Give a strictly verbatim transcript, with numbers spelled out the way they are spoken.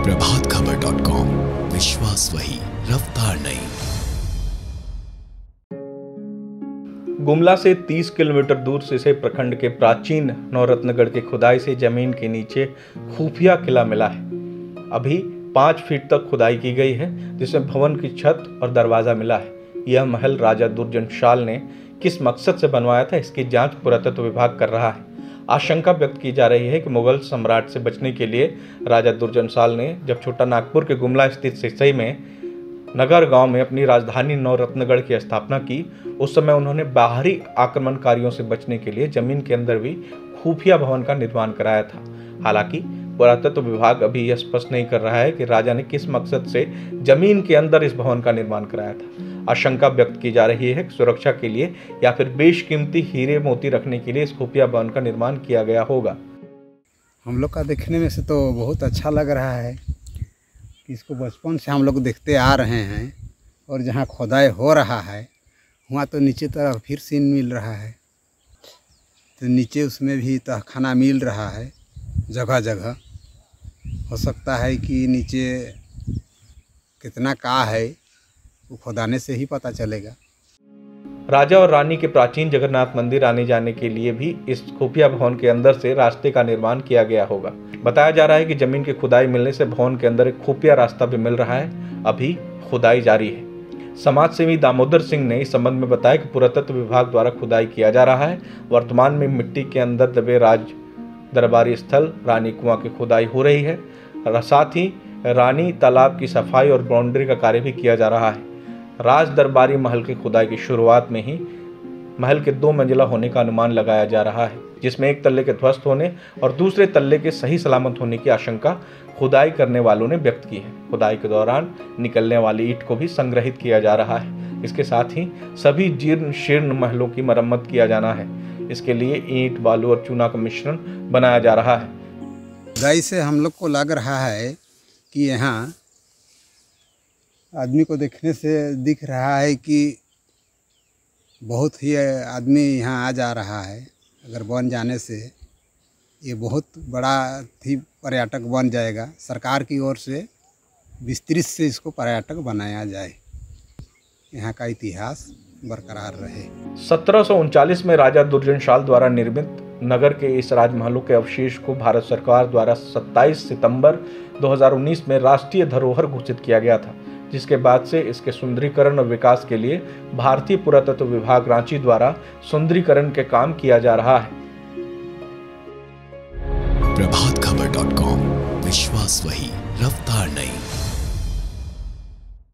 Prabhat Khabar dot com, विश्वास वही, रफ्तार नहीं। गुमला से तीस किलोमीटर दूर सिसे प्रखंड के प्राचीन नवरत्नगढ़ की खुदाई से जमीन के नीचे खुफिया किला मिला है। अभी पाँच फीट तक खुदाई की गई है, जिसमें भवन की छत और दरवाजा मिला है। यह महल राजा दुर्जनशाल ने किस मकसद से बनवाया था, इसकी जांच पुरातत्व विभाग कर रहा है। आशंका व्यक्त की जा रही है कि मुगल सम्राट से बचने के लिए राजा दुर्जनशाल ने जब छोटा नागपुर के गुमला स्थित सिसई में नगर गांव में अपनी राजधानी नवरत्नगढ़ की स्थापना की, उस समय उन्होंने बाहरी आक्रमणकारियों से बचने के लिए जमीन के अंदर भी खुफिया भवन का निर्माण कराया था। हालांकि पुरातत्व विभाग अभी यह स्पष्ट नहीं कर रहा है कि राजा ने किस मकसद से जमीन के अंदर इस भवन का निर्माण कराया था। आशंका व्यक्त की जा रही है कि सुरक्षा के लिए या फिर बेशकीमती हीरे मोती रखने के लिए इस खुफिया भवन का निर्माण किया गया होगा। हम लोग का देखने में से तो बहुत अच्छा लग रहा है कि इसको बचपन से हम लोग देखते आ रहे हैं, और जहाँ खोदाई हो रहा है वहाँ तो नीचे तरफ फिर सीन मिल रहा है, तो नीचे उसमें भी तहखाना मिल रहा है जगह जगह। हो सकता है कि नीचे कितना का है वो खोदाने से ही पता चलेगा। राजा और रानी के प्राचीन जगन्नाथ मंदिर आने जाने के लिए भी इस खुफिया भवन के अंदर से रास्ते का निर्माण किया गया होगा। बताया जा रहा है कि जमीन की खुदाई मिलने से भवन के अंदर एक खुफिया रास्ता भी मिल रहा है। अभी खुदाई जारी है। समाज सेवी दामोदर सिंह ने इस संबंध में बताया कि पुरातत्व विभाग द्वारा खुदाई किया जा रहा है। वर्तमान में मिट्टी के अंदर दबे राज दरबारी स्थल रानी कुआं की खुदाई हो रही है। साथ ही रानी तालाब की सफाई और बाउंड्री का कार्य भी किया जा रहा है। राज दरबारी महल की खुदाई की शुरुआत में ही महल के दो मंजिला होने का अनुमान लगाया जा रहा है, जिसमें एक तल्ले के ध्वस्त होने और दूसरे तल्ले के सही सलामत होने की आशंका खुदाई करने वालों ने व्यक्त की है। खुदाई के दौरान निकलने वाली ईंट को भी संग्रहित किया जा रहा है। इसके साथ ही सभी जीर्ण शीर्ण महलों की मरम्मत किया जाना है। इसके लिए ईंट, बालू और चूना का मिश्रण बनाया जा रहा है। खुदाई से हम लोग को लग रहा है कि यहाँ आदमी को देखने से दिख रहा है कि बहुत ही आदमी यहाँ आ जा रहा है। अगर बन जाने से ये बहुत बड़ा ही पर्यटक बन जाएगा। सरकार की ओर से विस्तृत से इसको पर्यटक बनाया जाए, यहाँ का इतिहास बरकरार रहे। सत्रह सौ उनचालीस में राजा दुर्जनशाल द्वारा निर्मित नगर के इस राजमहलों के अवशेष को भारत सरकार द्वारा सत्ताईस सितंबर दो हज़ार उन्नीस में राष्ट्रीय धरोहर घोषित किया गया था, जिसके बाद से इसके सुंदरीकरण और विकास के लिए भारतीय पुरातत्व विभाग रांची द्वारा सुंदरीकरण के काम किया जा रहा है। प्रभात खबर डॉट कॉम, विश्वास वही, रफ्तार नहीं।